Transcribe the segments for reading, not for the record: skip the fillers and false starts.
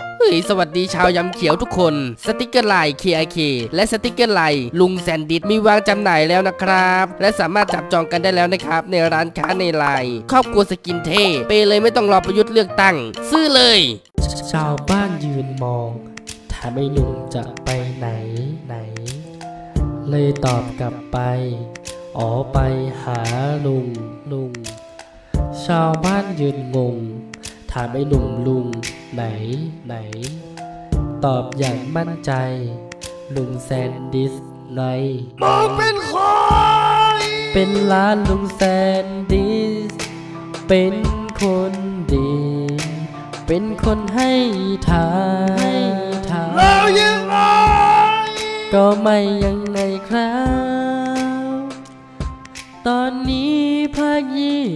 สวัสดีชาวยำเขียวทุกคนสติกเกอร์ไลน์ KIK และสติกเกอร์ไลน์ลุงแซนดิสมีวางจำหน่ายแล้วนะครับและสามารถจับจองกันได้แล้วนะครับในร้านค้าในไลน์ครอบครัวสกินเท่ไปเลยไม่ต้องรอประยุทธ์เลือกตั้งซื้อเลยชาวบ้านยืนมองถามไอ้ลุงจะไปไหนเลยตอบกลับไปอ๋อไปหาลุงชาวบ้านยืนงงถามไอ้หนุ่มลุงไหนตอบอย่างมั่นใจลุงแซนดิสไนมองเป็นคนเป็นร้านลุงแซนดิสเป็นคนดีเป็นคนให้ทานแล้วยังไงก็ไม่ยังไงครับตอนนี้ภาค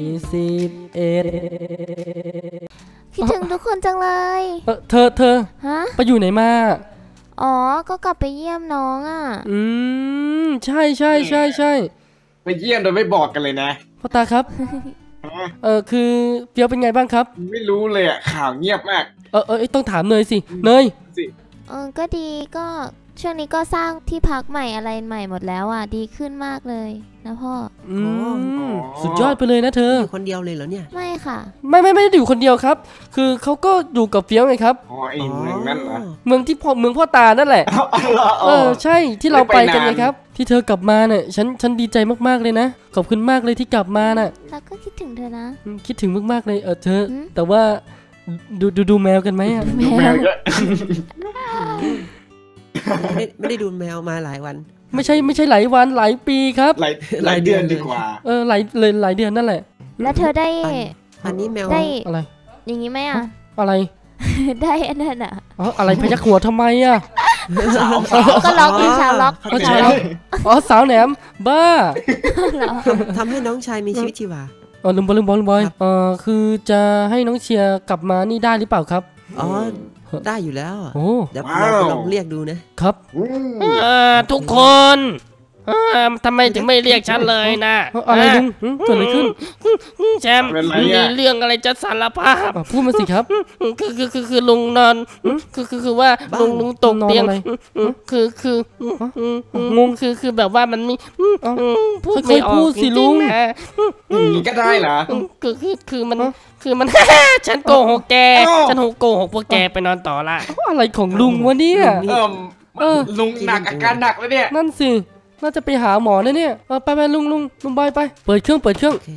21 คิดถึงทุกคนจังเลยเธอฮะไปอยู่ไหนมาอ๋อก็กลับไปเยี่ยมน้องอ่ะใช่ไปเยี่ยมโดยไม่บอกกันเลยนะพ่อตาครับคือเฟียวเป็นไงบ้างครับไม่รู้เลยอ่ะข่าวเงียบมากต้องถามเนยสิเนยก็ดีก็ช่วงนี้ก็สร้างที่พักใหม่อะไรใหม่หมดแล้วอ่ะดีขึ้นมากเลยนะพ่อสุดยอดไปเลยนะเธออยู่คนเดียวเลยเหรอเนี่ยไม่ค่ะไม่ได้อยู่คนเดียวครับคือเขาก็อยู่กับเฟี้ยวไงครับไอเมืองนั่นเหรอเมืองพ่อตานั่นแหละใช่ที่เราไปกันไงครับที่เธอกลับมาเนี่ยฉันดีใจมากๆเลยนะขอบคุณมากเลยที่กลับมาน่ะแล้วก็คิดถึงเธอนะคิดถึงมากๆเลยเธอแต่ว่าดูแมวกันไหมอ่ะแมวเยอะไม่ได้ดูแมวมาหลายวันไม่ใช่หลายวันหลายปีครับหลายเดือนดีกว่าหลายเดือนนั่นแหละแล้วเธอได้อันนี้แมวได้อะไรอย่างนี้ไหมอ่ะอะไรได้อันนั้นอ่ะอะไรพยักหัวทำไมอ่ะก็ล็อกเป็นชาวล็อกสาวแหนมบ้าทำให้น้องชายมีชีวิตชีวาลืมบอยคือจะให้น้องเชียร์กลับมานี่ได้หรือเปล่าครับได้อยู่แล้วเดี๋ยวลองเรียกดูนะครับทุกคนทำไมถึงไม่เรียกฉันเลยนะอะไรลุงเกิดอะไรขึ้นแชมป์มีเรื่องอะไรจะสารภาพพูดมาสิครับคือลุงนอนคือว่าลุงตกเตียงคืองงคือแบบว่ามันมีพูดไม่ออกสิลุงนี่ก็ได้เหรอคือมันฉันโกหกแกฉันโกหกพวกแกไปนอนต่อละอะไรของลุงวะเนี่ยลุงหนักอาการหนักแล้วเนี่ยนั่นสิน่าจะไปหาหมอนะเนี่ยไปลุงบอยไปเปิดเครื่อง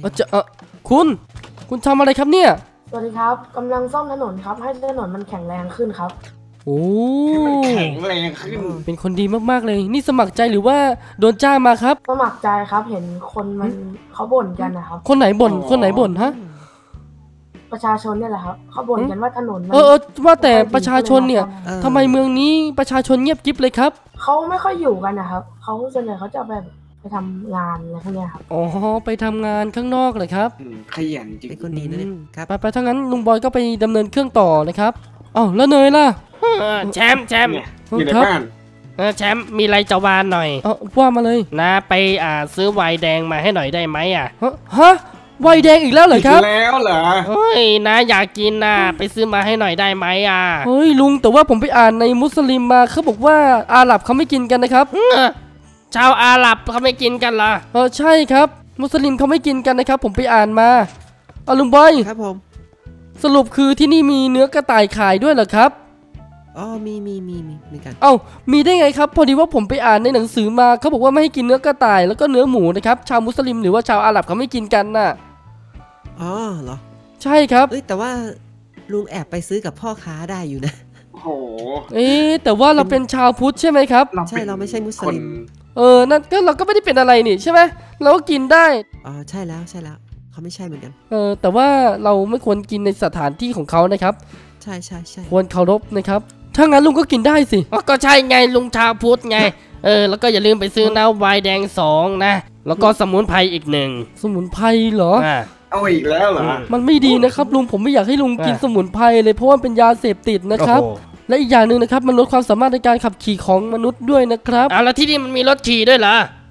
คุณทำอะไรครับเนี่ยสวัสดีครับกำลังซ่อมถนนครับให้ถนนมันแข็งแรงขึ้นครับโอ้แข็งแรงขึ้นเป็นคนดีมากๆเลยนี่สมัครใจหรือว่าโดนจ้างมาครับสมัครใจครับเห็นคนมันเขาบ่นกันนะครับคนไหนบ่นฮะประชาชนเนี่ยแหละครับเขาบ่นกันว่าถนนว่าแต่ประชาชนเนี่ยทำไมเมืองนี้ประชาชนเงียบกิ๊บเลยครับเขาไม่ค่อยอยู่กันนะครับเขาส่วนใหญ่เขาจะไปทำงานอะไรพวกนี้ครับไปทำงานข้างนอกเลยครับขยันจริงเป็นคนดีนะเนี่ยครับไปถ้างั้นลุงบอยก็ไปดำเนินเครื่องต่อนะครับแล้วเนยล่ะแชมป์อยู่ในบ้านแชมป์มีอะไรจะวานหน่อยว่ามาเลยนะไปซื้อไวน์แดงมาให้หน่อยได้ไหมฮะไวน์แดงอีกแล้วเหรอครับแล้วเหรอเฮ้ยนะอยากกินนะไปซื้อมาให้หน่อยได้ไหมเฮ้ยลุงแต่ว่าผมไปอ่านในมุสลิมมาเขาบอกว่าอาหรับเขาไม่กินกันนะครับชาวอาหรับเขาไม่กินกันเหรอใช่ครับมุสลิมเขาไม่กินกันนะครับผมไปอ่านมาลุงบอยครับผมสรุปคือที่นี่มีเนื้อกระต่ายขายด้วยเหรอครับมีกันมีได้ไงครับพอดีว่าผมไปอ่านในหนังสือมาเขาบอกว่าไม่ให้กินเนื้อกระต่ายแล้วก็เนื้อหมูนะครับชาวมุสลิมหรือว่าชาวอาหรับเขาไม่กินกันน่ะเหรอใช่ครับแต่ว่าลุงแอบไปซื้อกับพ่อค้าได้อยู่นะโอ้โหแต่ว่าเราเป็นชาวพุทธใช่ไหมครับใช่เราไม่ใช่มุสลิมนั่นก็เราก็ไม่ได้เป็นอะไรนี่ใช่ไหมเราก็กินได้ใช่แล้วเขาไม่ใช่เหมือนกันแต่ว่าเราไม่ควรกินในสถานที่ของเขานะครับใช่ควรเคารพนะครับถ้างั้นลุงก็กินได้สิก็ใช่ไงลุงชาวพุทธไงแล้วก็อย่าลืมไปซื้อน้ำไวน์แดง2นะแล้วก็สมุนไพรอีก1สมุนไพรเหรอเอาอีกแล้วเหรอมันไม่ดีนะครับลุงผมไม่อยากให้ลุงกินสมุนไพรเลยเพราะว่าเป็นยาเสพติดนะครับและอีกอย่างหนึ่งนะครับมันลดความสามารถในการขับขี่ของมนุษย์ด้วยนะครับแล้วที่นี่มันมีรถขี่ด้วยเหรอ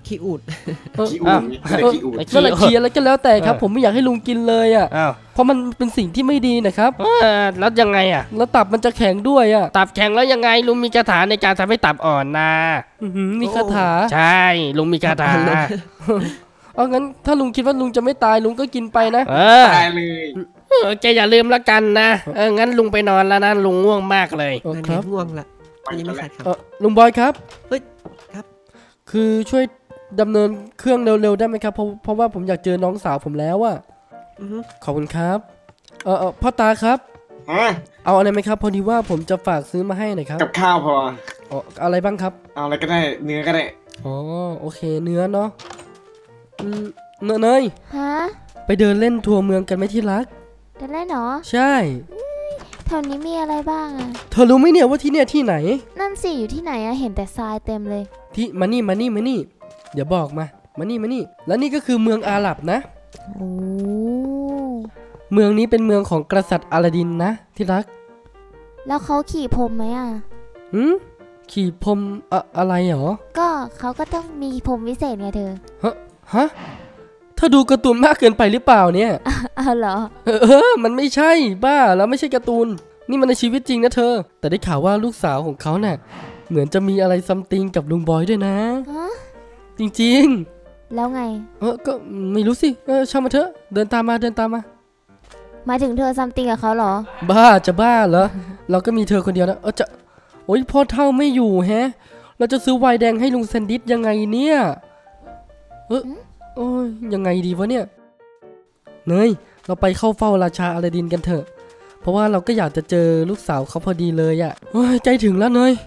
ขี้อูดขี้อู่นี่ไม่ได้ขี้อู่ก็เลยเคียแล้วก็แล้วแต่ครับเออผมไม่อยากให้ลุงกินเลยอ่ะอ้าวเพราะมันเป็นสิ่งที่ไม่ดีนะครับแล้วยังไงอ่ะแล้วตับมันจะแข็งด้วยอ่ะตับแข็งแล้วยังไงลุงมีคาถาในการทำให้ตับอ่อนนะมีคาถาใช่ลุงมีคาถาเอางั้นถ้าลุงคิดว่าลุงจะไม่ตายลุงก็กินไปนะตายเลยแกอย่าลืมละกันนะงั้นลุงไปนอนแล้วนะลุงง่วงมากเลยนั่นครับง่วงละอันนี้ไม่ขัดครับลุงบอยครับเฮ้ยครับคือช่วยดำเนินเครื่องเร็วๆได้ไหมครับเพราะว่าผมอยากเจอน้องสาวผมแล้วอะอือฮึขอบคุณครับพ่อตาครับฮะเอาอะไรไหมครับพอดีว่าผมจะฝากซื้อมาให้หน่อยครับกับข้าวพออะไรบ้างครับเอาอะไรก็ได้เนื้อก็ได้อ๋อโอเคเนื้อเนาะเนยฮะไปเดินเล่นทัวร์เมืองกันไหมที่รักจะเล่นเหรอใช่แถวนี้มีอะไรบ้างอะเธอรู้ไหมเนี่ยว่าที่เนี่ยที่ไหนนั่นสิอยู่ที่ไหนอะเห็นแต่ทรายเต็มเลยที่มานี่เดี๋ยวบอกมานี่แล้วนี่ก็คือเมืองอาหรับนะโอ้เมืองนี้เป็นเมืองของกษัตริย์อลาดินนะที่รักแล้วเขาขี่พรมไหมอะขี่พรมอะไรเหรอก็เขาก็ต้องมีพรมวิเศษไงเธอฮะถ้าดูการ์ตูนมากเกินไปหรือเปล่าเนี่ยอ้าวเหรอมันไม่ใช่บ้าแล้วไม่ใช่การ์ตูนนี่มันในชีวิตจริงนะเธอ แต่ได้ข่าวว่าลูกสาวของเขาเนี่ยเหมือนจะมีอะไรซัมติงกับลุงบอยด้วยนะฮะจริงแล้วไงก็ไม่รู้สิช่างมาเถอะเดินตามมาหมายถึงเธอซัมติงกับเขาเหรอบ้าจะบ้าเหรอ เราก็มีเธอคนเดียวนะโอ๊ยพ่อเท่าไม่อยู่แฮะ เราจะซื้อไวน์แดงให้ลุงแซนดิสยังไงเนี่ยโอ้ยยังไงดีวะเนี่ยเนยเราไปเข้าเฝ้าราชาอลาดินกันเถอะ เพราะว่าเราก็อยากจะเจอลูกสาวเขาพอดีเลยอะโอ้ยใจถึงแล้วเนย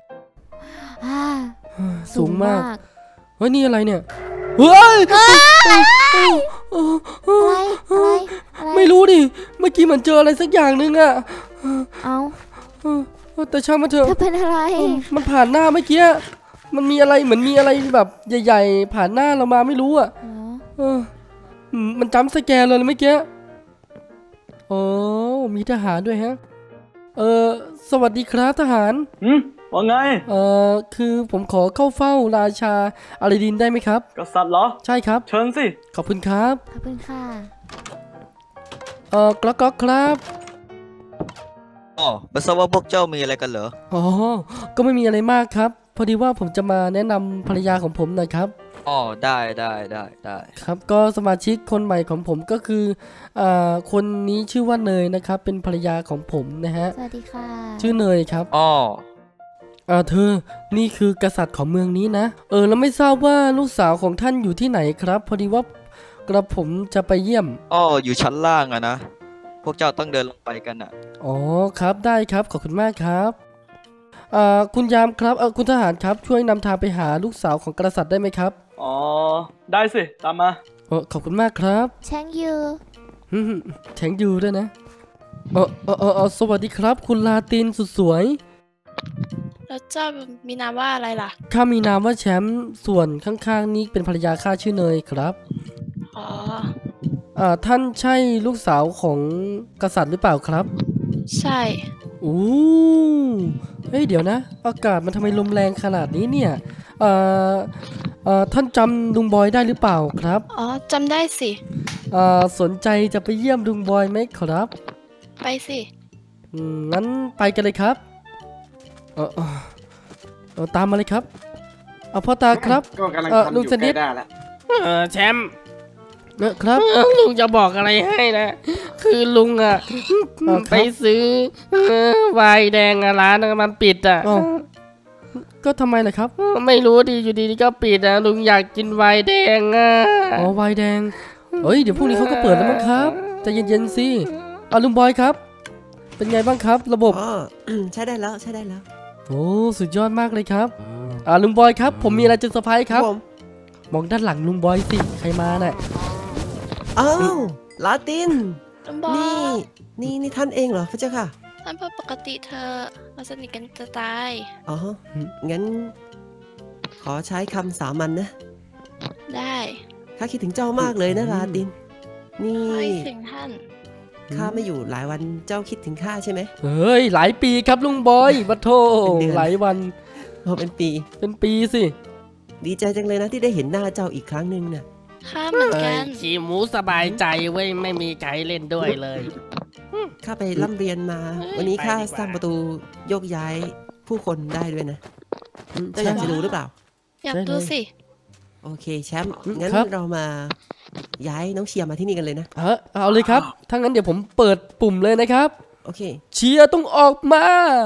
สูงมากเฮ้ยนี่อะไรเนี่ยเฮ้ยอะไรไม่รู้ดิเมื่อกี้เหมือนเจออะไรสักอย่างนึงอะเอาแต่ช่างมันเถอะเธอเป็นอะไรมันผ่านหน้าเมื่อกี้มันมีอะไรเหมือนมีอะไรแบบใหญ่ๆผ่านหน้าเรามาไม่รู้อะ มันจำสแกนเลยเมื่อกี้โอ้มีทหารด้วยฮะสวัสดีครับทหารว่าไงคือผมขอเข้าเฝ้าราชาอลาดินได้ไหมครับกษัตริย์เหรอใช่ครับเชิญสิขอบคุณครับขอบคุณค่ะกล็อกครับอ๋อไม่ทราบว่าพวกเจ้ามีอะไรกันเหรออ๋อก็ไม่มีอะไรมากครับพอดีว่าผมจะมาแนะนำภรรยาของผมหน่อยครับอ๋อได้ครับก็สมาชิกคนใหม่ของผมก็คือคนนี้ชื่อว่าเนยนะครับเป็นภรรยาของผมนะฮะสวัสดีค่ะชื่อเนยครับอ๋อเธอนี่คือกษัตริย์ของเมืองนี้นะแล้วไม่ทราบว่าลูกสาวของท่านอยู่ที่ไหนครับ พอดีว่ากระผมจะไปเยี่ยมอ๋ออยู่ชั้นล่างอะนะพวกเจ้าต้องเดินลงไปกันอะอ๋อครับได้ครับขอบคุณมากครับคุณยามครับคุณทหารครับช่วยนำทางไปหาลูกสาวของกษัตริย์ได้ไหมครับอ๋อได้สิตามมาขอบคุณมากครับแชงยูแฉงยูด้วยนะสวัสดีครับคุณลาตินสุดสวยแล้วเจ้ามีนามว่าอะไรล่ะข้ามีนามว่าแชมป์ส่วนข้างๆนี้เป็นภรรยาข้าชื่อเนยครับท่านใช่ลูกสาวของกษัตริย์หรือเปล่าครับใช่เฮ้ยเดี๋ยวนะอากาศมันทำไมลมแรงขนาดนี้เนี่ยท่านจำลุงบอยได้หรือเปล่าครับอ๋อจำได้สิสนใจจะไปเยี่ยมลุงบอยไหมครับไปสิงั้นไปกันเลยครับตามมาเลยครับพ่อตาครับก็กำลังทำอยู่ใกล้ได้แล้วแชมป์ครับลุงจะบอกอะไรให้นะคือลุงอ่ะไปซื้อไวน์แดงร้านมันปิดอ่ะก็ทำไมล่ะครับไม่รู้ดีอยู่ดีก็ปิดอ่ะลุงอยากกินไวน์แดงอ่ะไวน์แดงเดี๋ยวพรุ่งนี้เขาก็เปิดแล้วมั้งครับใจเย็นๆสิลุงบอยครับเป็นไงบ้างครับระบบใช้ได้แล้วโอ้สุดยอดมากเลยครับลุงบอยครับผมมีอะไรจะเซอร์ไพรส์ครับมองด้านหลังลุงบอยสิใครมาน่ะอ้าวลาตินนี่ท่านเองเหรอพระเจ้าค่ะท่านปกติเธอเราสนิทกันจะตายอ๋องั้นขอใช้คำสามัญนะได้ข้าคิดถึงเจ้ามากเลยนะลาตินนี่คิดถึงท่านข้าไม่อยู่หลายวันเจ้าคิดถึงข้าใช่ไหมเฮ้ยหลายปีครับลุงบอยบัดโทหลายวันเป็นปีสิดีใจจังเลยนะที่ได้เห็นหน้าเจ้าอีกครั้งหนึ่งน่ะข้าเหมือนกันขี่หมูสบายใจเว้ยไม่มีใครเล่นด้วยเลยข้าไปร่ำเรียนมา วันนี้ข้าสร้างประตูโยกย้ายผู้คนได้ด้วยนะเจ้าอยากจะดูหรือเปล่าอยากดูสิโอเคแชมป์งั้นเรามาย้ายน้องเชียร์มาที่นี่กันเลยนะเอาเลยครับถ้างั้นเดี๋ยวผมเปิดปุ่มเลยนะครับโอเคเชียร์ต้องออกมา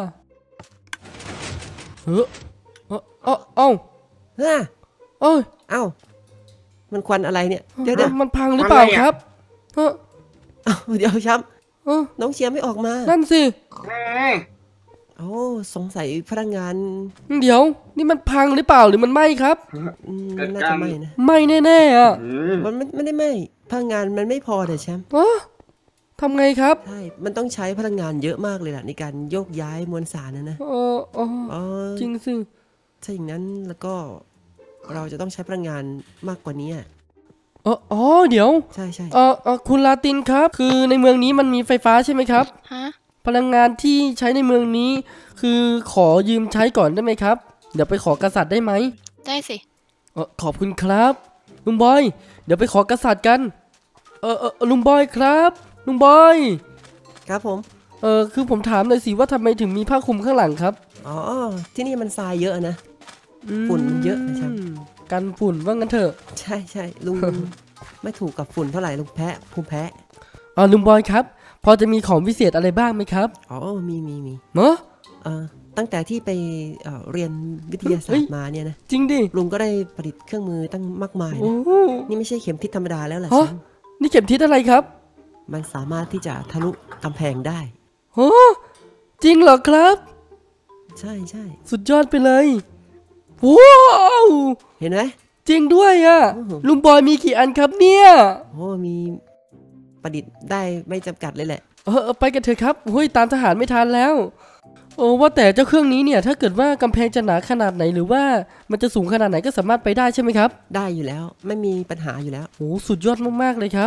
เอ้าเฮ้ยเอ้ยเอ้ามันควันอะไรเนี่ยเดี๋ยวมันพังหรือเปล่าครับเอ้าเดี๋ยวแชมป์น้องเชียร์ไม่ออกมานั่นสิโอ้สงสัยพนักงานเดี๋ยวนี่มันพังหรือเปล่าหรือมันไหม้ครับมันน่าจะไหม้นะไหม้แน่ๆอ่ะมันไม่ได้ไหม้พนักงานมันไม่พอแต่แชมป์ทำไงครับใช่มันต้องใช้พลังงานเยอะมากเลยล่ะในการโยกย้ายมวลสารนะจริงสิถ้าอย่างนั้นแล้วก็เราจะต้องใช้พลังงานมากกว่านี้เดี๋ยวใช่คุณลาตินครับคือในเมืองนี้มันมีไฟฟ้าใช่ไหมครับพลังงานที่ใช้ในเมืองนี้คือขอยืมใช้ก่อนได้ไหมครับเดี๋ยวไปขอกษัตริย์ได้ไหมได้สิขอบคุณครับลุงบอยเดี๋ยวไปขอกษัตริย์กันลุงบอยครับลุงบอยครับผมคือผมถามหน่อยสิว่าทำไมถึงมีผ้าคลุมข้างหลังครับที่นี่มันทรายเยอะนะฝุ่นเยอะนะครับกันฝุ่นว่างั้นเถอะใช่ลุง ไม่ถูกกับฝุ่นเท่าไหร่ลุงภูมิแพ้ลุงบอยครับพอจะมีของพิเศษอะไรบ้างไหมครับมีเนอะตั้งแต่ที่ไปเรียนวิทยาศาสตร์มาเนี่ยนะจริงดิลุงก็ได้ประดิษฐ์เครื่องมือตั้งมากมายนี่ไม่ใช่เข็มทิศธรรมดาแล้วล่ะนี่เข็มทิศอะไรครับมันสามารถที่จะทะลุกำแพงได้จริงเหรอครับใช่สุดยอดไปเลยว้าวเห็นไหมจริงด้วยอ่ะลุงบอยมีกี่อันครับเนี่ยมีประดิษฐ์ได้ไม่จำกัดเลยแหละไปกันเถอะครับตามทหารไม่ทันแล้วว่าแต่เจ้าเครื่องนี้เนี่ยถ้าเกิดว่ากำแพงจะหนาขนาดไหนหรือว่ามันจะสูงขนาดไหนก็สามารถไปได้ใช่ไหมครับได้อยู่แล้วไม่มีปัญหาอยู่แล้วสุดยอดมากๆเลยครับ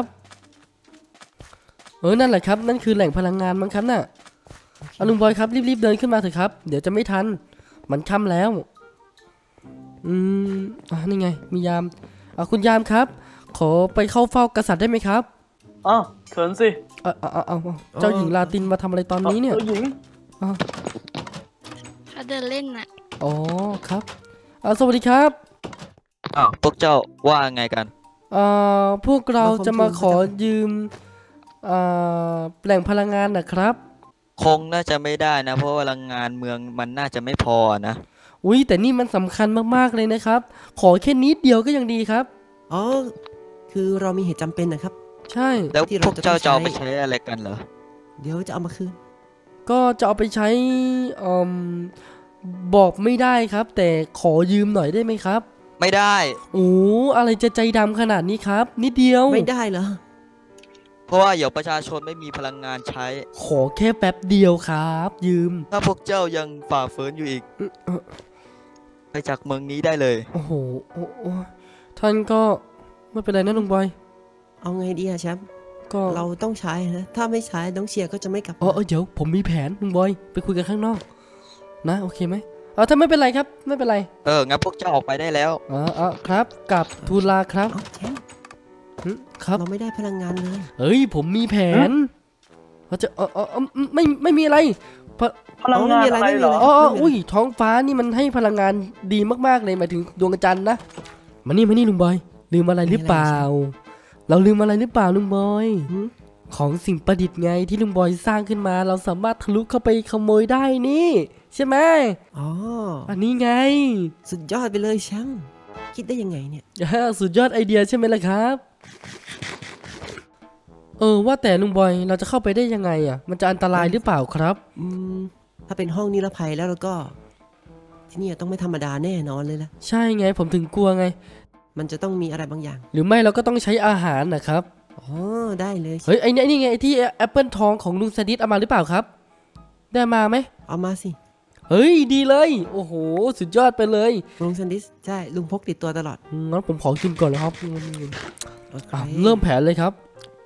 นั่นแหละครับนั่นคือแหล่งพลังงานมั้งครับน่ะลุงบอยครับรีบๆเดินขึ้นมาเถอะครับเดี๋ยวจะไม่ทันมันค่ำแล้วนี่ไงมียามคุณยามครับขอไปเข้าเฝ้ากษัตริย์ได้ไหมครับเขินสิเจ้าหญิงลาตินมาทำอะไรตอนนี้เนี่ยเจ้าหญิงเขาเดินเล่นน่ะครับสวัสดีครับพวกเจ้าว่าไงกันพวกเราจะมาขอยืมแหล่งพลังงานนะครับคงน่าจะไม่ได้นะเพราะพลังงานเมืองมันน่าจะไม่พอนะแต่นี่มันสำคัญมากๆเลยนะครับขอแค่นิดเดียวก็ยังดีครับคือเรามีเหตุจำเป็นนะครับใช่แล้วพวกเจ้าจะเอาไปใช้อะไรกันเหรอเดี๋ยวจะเอามาคืนก็จะเอาไปใช้บอกไม่ได้ครับแต่ขอยืมหน่อยได้ไหมครับไม่ได้อะไรจะใจดำขนาดนี้ครับนิดเดียวไม่ได้เหรอเพราะว่าเดี๋ยวประชาชนไม่มีพลังงานใช้ขอแค่แป๊บเดียวครับยืมถ้าพวกเจ้ายังฝ่าฝืนอยู่อีกไปจากเมืองนี้ได้เลยท่านก็ไม่เป็นไรนะลุงบอยเอาไงดีอะแชมป์ก็เราต้องใช้นะถ้าไม่ใช้น้องเชียร์ก็จะไม่กลับเดี๋ยวผมมีแผนลุงบอยไปคุยกันข้างนอกนะโอเคไหมถ้าไม่เป็นไรครับไม่เป็นไรงั้นพวกเจ้าออกไปได้แล้วครับกับทูลาครับครับเราไม่ได้พลังงานเลยผมมีแผนเราจะไม่มีอะไรพลังงานอะไรเหรอท้องฟ้านี่มันให้พลังงานดีมากๆเลยหมายถึงดวงจันทร์นะมานี่ลุงบอยลืมอะไรหรือเปล่าเราลืมอะไรหรือเปล่าลุงบอยของสิ่งประดิษฐ์ไงที่ลุงบอยสร้างขึ้นมาเราสามารถทะลุเข้าไปขโมยได้นี่ใช่ไหมอันนี้ไงสุดยอดไปเลยช่างคิดได้ยังไงเนี่ยสุดยอดไอเดียใช่ไหมล่ะครับว่าแต่ลุงบอยเราจะเข้าไปได้ยังไงมันจะอันตรายหรือเปล่าครับถ้าเป็นห้องนิรภัยแล้วก็ที่นี่ต้องไม่ธรรมดาแน่นอนเลยล่ะใช่ไงผมถึงกลัวไงมันจะต้องมีอะไรบางอย่างหรือไม่เราก็ต้องใช้อาหารนะครับได้เลยไอ้นี่ไงที่แอปเปิลทองของลุงสดิษเอามาหรือเปล่าครับได้มาไหมเอามาสิดีเลยโอ้โหสุดยอดไปเลยลุงสดิษใช่ลุงพกติดตัวตลอดงั้นผมขอกินก่อนเลยครับเริ่มแผนเลยครับ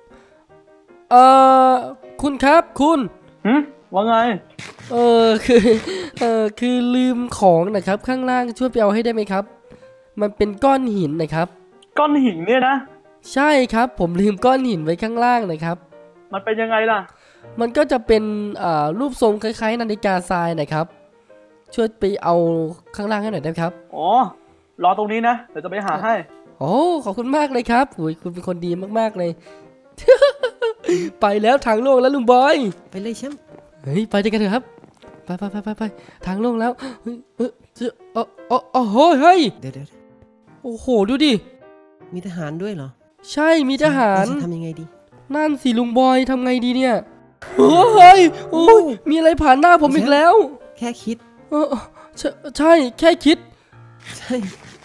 คุณครับคุณว่าไงคือลืมของนะครับข้างล่างช่วยไปเอาให้ได้ไหมครับมันเป็นก้อนหินนะครับก้อนหินเนี่ยนะใช่ครับผมลืมก้อนหินไว้ข้างล่างนะครับมันเป็นยังไงล่ะมันก็จะเป็นรูปทรงคล้ายๆนาฬิกาทรายนะครับช่วยไปเอาข้างล่างให้หน่อยได้ไหมครับอ๋อรอตรงนี้นะเดี๋ยวจะไปหาให้โอ้ขอบคุณมากเลยครับอุ้ยคุณเป็นคนดีมากๆเลย ไปแล้วทางโล่งแล้วลุงบอยไปเลยแชมป์เฮ้ยไปด้วยกันเถอะครับไปทางโล่งแล้วเฮ้ยเฮ้ยเดี๋ยวโอ้โหดูดิมีทหารด้วยเหรอใช่มีทหารทำยังไงดีนั่นสิลุงบอยทำไงดีเนี่ยเฮ้ยโอ้ยมีอะไรผ่านหน้าผมอีกแล้วแค่คิดใช่แค่คิดใช่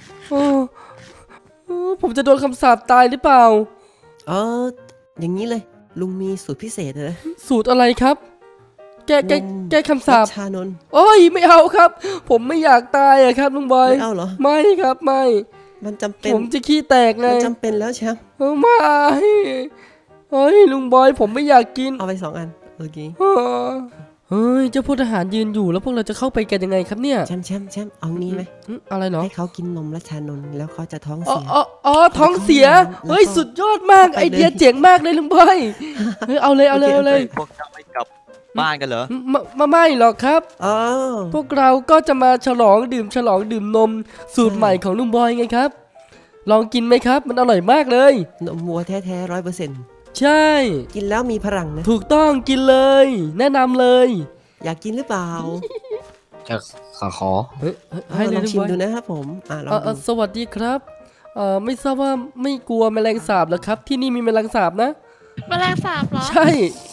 ผมจะโดนคำสาปตายหรือเปล่าอย่างนี้เลยลุงมีสูตรพิเศษนะสูตรอะไรครับแก้คำสาปชานนโอ้ยไม่เอาครับผมไม่อยากตายอะครับลุงบอยไม่เอาเหรอไม่ครับไม่มันจำเป็นผมจะขี้แตกไงมันจำเป็นแล้วแชมป์ไม่เฮ้ยลุงบอยผมไม่อยากกินเอาไป2 อันโอเคเฮ้ยเจ้าพลทหารยืนอยู่แล้วพวกเราจะเข้าไปกันยังไงครับเนี่ยแชมป์เอางี้ไหมอะไรเนาะให้เขากินนมรัชชานนท์แล้วเขาจะท้องเสียท้องเสียเฮ้ยสุดยอดมากไอเดียเจ๋งมากเลยลุงบอยเฮ้ยเอาเลยพวกเจ้าไม่กลับบ้านกันเหรอไม่หรอกครับพวกเราก็จะมาฉลองดื่มนมสูตรใหม่ของลุงบอยไงครับลองกินไหมครับมันอร่อยมากเลยนมวัวแท้ๆ100% ใช่กินแล้วมีพลังนะถูกต้องกินเลยแนะนำเลยอยากกินหรือเปล่าจะขอให้ลองชิมดูนะครับผมลองดูสวัสดีครับไม่ทราบว่าไม่กลัวแมลงสาบหรอครับที่นี่มีแมลงสาบนะแมลงสาบเหรอใช่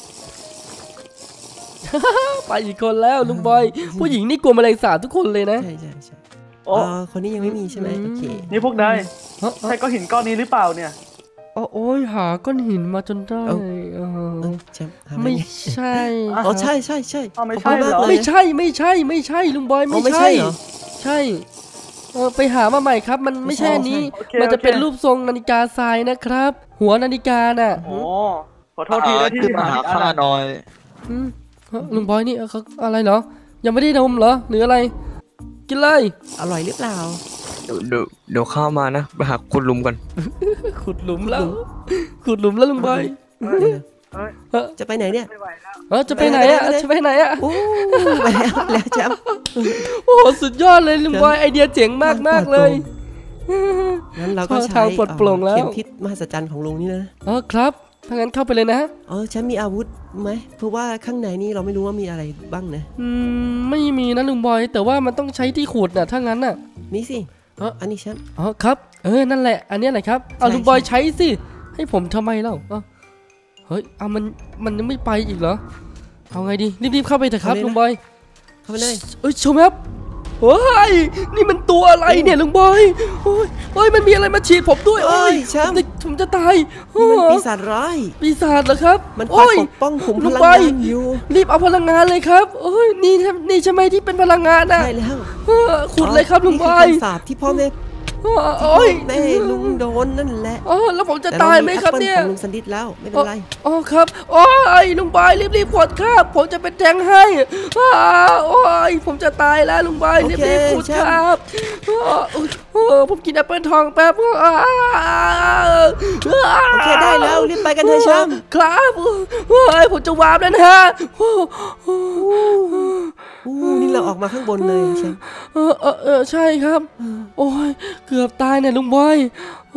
ไปอีกคนแล้วลุงบอยผู้หญิงนี่กลัวแมลงสาบทุกคนเลยนะใช่คนนี้ยังไม่มีใช่ไหมโอเคนี่พวกนายใช่ก้อนหินก้อนนี้หรือเปล่าเนี่ยโอ้ยหาก้อนหินมาจนได้ไม่ใช่ใช่ไม่ใช่เหรอไม่ใช่ลุงบอยไม่ใช่ใช่ไปหามาใหม่ครับมันไม่ใช่นี้มันจะเป็นรูปทรงนาฬิกาทรายนะครับหัวนาฬิกาน่ะขอโทษทีนะที่มาหาข้าหน่อยลุงบอยนี่เขาอะไรเหรอยังไม่ได้ดมเหรอหรืออะไรกินเลยอร่อยหรือเปล่าเดี๋ยวเข้ามานะไปหาขุดหลุมกันขุดหลุมแล้วลุงบอยจะไปไหนเนี่ยจะไปไหนอ่ะโอ้ไปแล้วแชมป์โอ้สุดยอดเลยลุงบอยไอเดียเจ๋งมากเลยงั้นเราก็ใช้ปลดปลงแล้วเข็มทิศมหัศจรรย์ของลุงนี่นะครับถ้างั้นเข้าไปเลยนะฉันมีอาวุธไหมเพราะว่าข้างในนี่เราไม่รู้ว่ามีอะไรบ้างนะไม่มีนะลุงบอยแต่ว่ามันต้องใช้ที่ขุดน่ะถ้างั้นน่ะมีสิอันนี้แชมป์ครับนั่นแหละอันนี้แหละครับเอาลุงบอยใช้สิให้ผมทำไมเล่าเฮ้ยมันยังไม่ไปอีกเหรอเอาไงดีรีบเข้าไปเถอะครับลุงบอยเข้าไปเลยชมครับโอ้ยนี่มันตัวอะไรเนี่ยลุงบอยโอ้ยมันมีอะไรมาฉีดผมด้วยผมจะตายมันปีศาจร้ายปีศาจเหรอครับมันคอยปกป้องผมพลังงานอยู่รีบเอาพลังงานเลยครับโอ้ยนี่ใช่ไหมที่เป็นพลังงานอ่ะใช่แล้วขุดเลยครับลุงบอยศาสตร์ที่พ่อแม่แม่ลุงโดนนั่นแหละแล้วผมจะตายไหมครับเนี่ยลุงสันดิษแล้วไม่เป็นไรครับลุงบอยรีบขุดครับผมจะเป็นแทงให้ผมจะตายแล้วลุงบอยรีบขุดครับผมกินแอปเปิลทองแป๊บโอเคได้แล้วรีบไปกันเถอะแชมป์ครับผมจะวาร์ปแล้วนะฮะนี่เราออกมาข้างบนเลยใช่ใช่ครับโอ้ยเกือบตายเนี่ยลุงบอย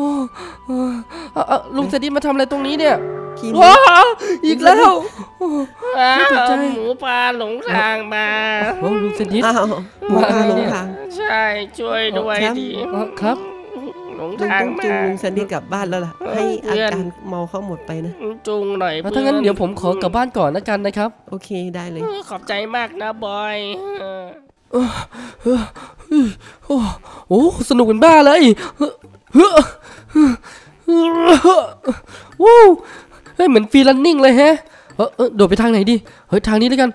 ลุงเสด็จมาทำอะไรตรงนี้เนี่ยว้าอีกแล้วหมูปลาหลงทางมาลุงเสด็จหมูปลาหลงทางใช่ช่วยด้วยดิครับหลงทางมาจูงลุงเสด็จกลับบ้านแล้วล่ะให้อาการเมาเขาหมดไปนะจูงหน่อยถ้างั้นเดี๋ยวผมขอกลับบ้านก่อนนะกันนะครับโอเคได้เลยขอบใจมากนะบอยโอ้สนุกเป็นบ้าเลยว้าวเฮ้ยเหมือนฟรีรันนิ่งเลยแฮะโดดไปทางไหนดีเฮ้ยทางนี้แล้วกัน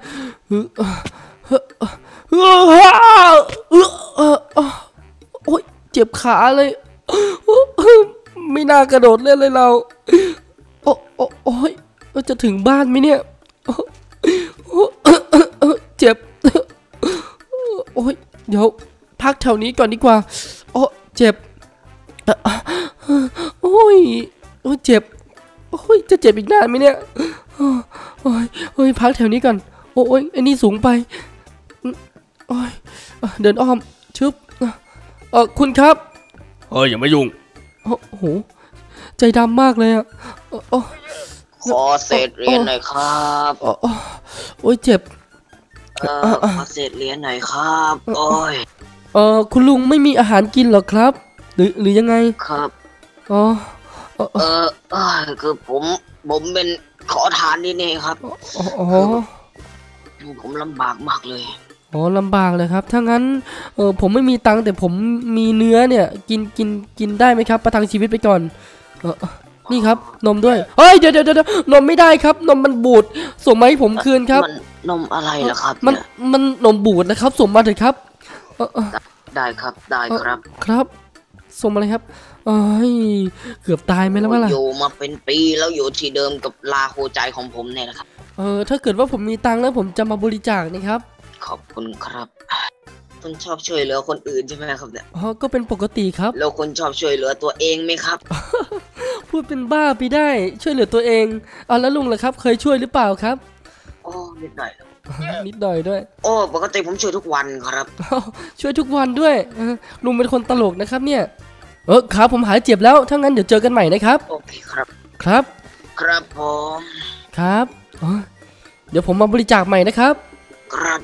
โอ้ยเจ็บขาเลยไม่น่ากระโดดเล่นเลยเราโอ้ยจะถึงบ้านไหมเนี่ยเจ็บโอ้ยเดี๋ยวพักแถวนี้ก่อนดีกว่าเจ็บโอ้ยเจ็บโอ้ยจะเจ็บอีกนานไหมเนี่ยโอ้ยพักแถวนี้ก่อนโอ้ยไอ้นี่สูงไปโอ้ยเดินอ้อมชึบคุณครับอย่ามายุ่งโอ้โหใจดำมากเลยอ่ะขอเศษเหรียญหน่อยครับโอ้ยเจ็บขอเศษเหรียญหน่อยครับโอ้ยคุณลุงไม่มีอาหารกินหรอครับหรือยังไงครับคือผมเป็นขอทานนี่เองครับผมลำบากมากเลยลำบากเลยครับถ้างั้นผมไม่มีตังค์แต่ผมมีเนื้อเนี่ยกินได้ไหมครับประทังชีวิตไปก่อนนี่ครับนมด้วยเฮ้ยเดี๋ยวนมไม่ได้ครับนมมันบูดส่งมาให้ผมคืนครับนมอะไรล่ะครับมันนมบูดนะครับส่งมาเถอะครับได้ครับได้ครับครับส่งมาเลยครับเกือบตายไหมแล้วล่ะอยู่มาเป็นปีแล้วอยู่ที่เดิมกับลาโคใจของผมเนี่ยนะครับถ้าเกิดว่าผมมีตังค์แล้วผมจะมาบริจาคนะครับขอบคุณครับคุณชอบช่วยเหลือคนอื่นใช่ไหมครับเนี่ยก็เป็นปกติครับแล้วคุณชอบช่วยเหลือตัวเองไหมครับพูดเป็นบ้าไปได้ช่วยเหลือตัวเองแล้วลุงล่ะครับเคยช่วยหรือเปล่าครับนิดหน่อยนิดหน่อยด้วยปกติผมช่วยทุกวันครับช่วยทุกวันด้วยลุงเป็นคนตลกนะครับเนี่ยครับผมหายเจ็บแล้วถ้างั้นเดี๋ยวเจอกันใหม่นะครับโอเคครับครับผมครับเดี๋ยวผมมาบริจาคใหม่นะครับครับ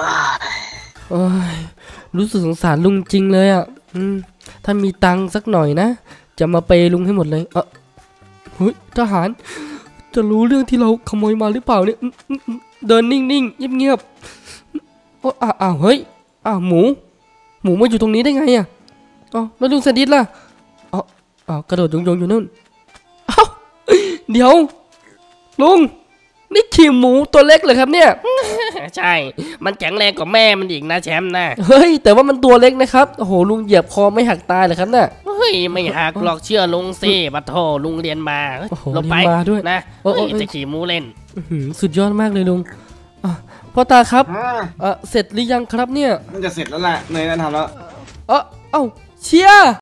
รู้สึกสงสารลุงจริงเลยอ่ะถ้ามีตังค์สักหน่อยนะจะมาเปย์ลุงให้หมดเลยเฮ้ยทหารจะรู้เรื่องที่เราขโมยมาหรือเปล่าเนี่ยเดินนิ่งๆเงียบๆเฮ้ยหมูมาอยู่ตรงนี้ได้ไงอ่ะแล้วลุงสดิษล่ะกระโดดยงอยู่นู่นเดี๋ยวลุงนี่ขี่หมูตัวเล็กเลยครับเนี่ยใช่มันแข็งแรงกว่าแม่มันอีกนะแชมป์นะเฮ้ยแต่ว่ามันตัวเล็กนะครับโอ้โหลุงเหยียบคอไม่หักตายเลยครับเนี่ยเฮ้ยไม่หักหรอกเชื่อลุงสิบัดโทลุงเรียนมาลงไปด้วยนะจะขี่หมูเล่นสุดยอดมากเลยลุงพ่อตาครับเสร็จหรือยังครับเนี่ยมันจะเสร็จแล้วแหละเนยนั่นทำแล้วเชียร์